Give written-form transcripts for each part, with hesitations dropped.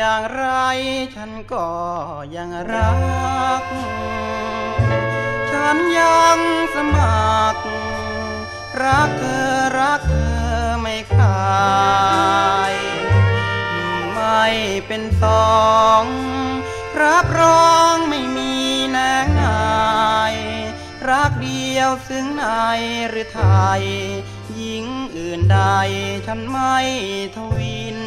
อย่างไรฉันก็ยังรักฉันยังสมัครรักเธอรักเธอไม่คลายไม่เป็นสองรับรองไม่มีแนงนายรักเดียวซึ่งในหรือไทยหญิงอื่นใดฉันไม่ทวิน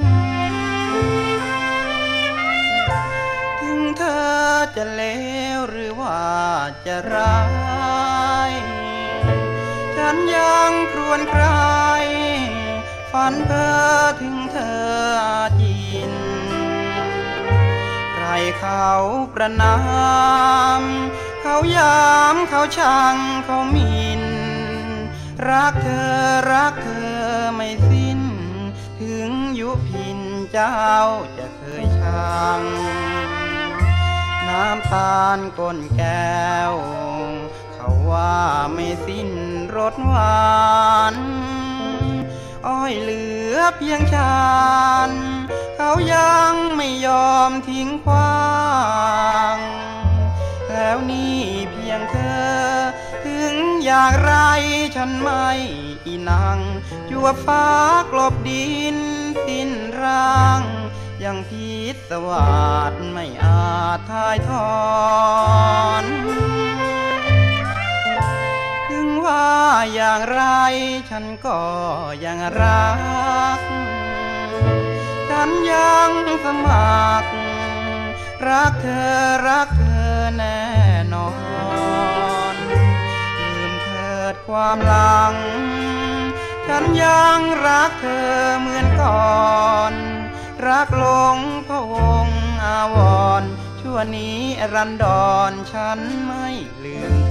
ถึงเธอจะเลวหรือว่าจะร้ายฉันยังครวญใครฝันเพ้อถึงเธออาจินใครเขาประนามเขายามเขาชังเขาหมิ่นรักเธอรักเธอไม่สิ้นถึงยุพินเจ้าจะเคยชังน้ำตาลก้นแก้วเขาว่าไม่สิ้นรสหวานอ้อยเหลือเพียงชานเขายังไม่ยอมทิ้งขว้างแล้วนี่เพียงเธอถึงอย่างไรฉันไม่อีนังจั่วฟ้ากลบดินสิ้นร่างยังพิศวาสไม่อาจทายทอนถึงว่าอย่างไรฉันก็ยังรักฉันยังสมัครรักเธอรักเธอแน่นอนลืมเถิดความหลังฉันยังรักเธอเหมือนก่อนรักหลงพะวงอาวรณ์ชั่วนี้รันดรฉันไม่ลืม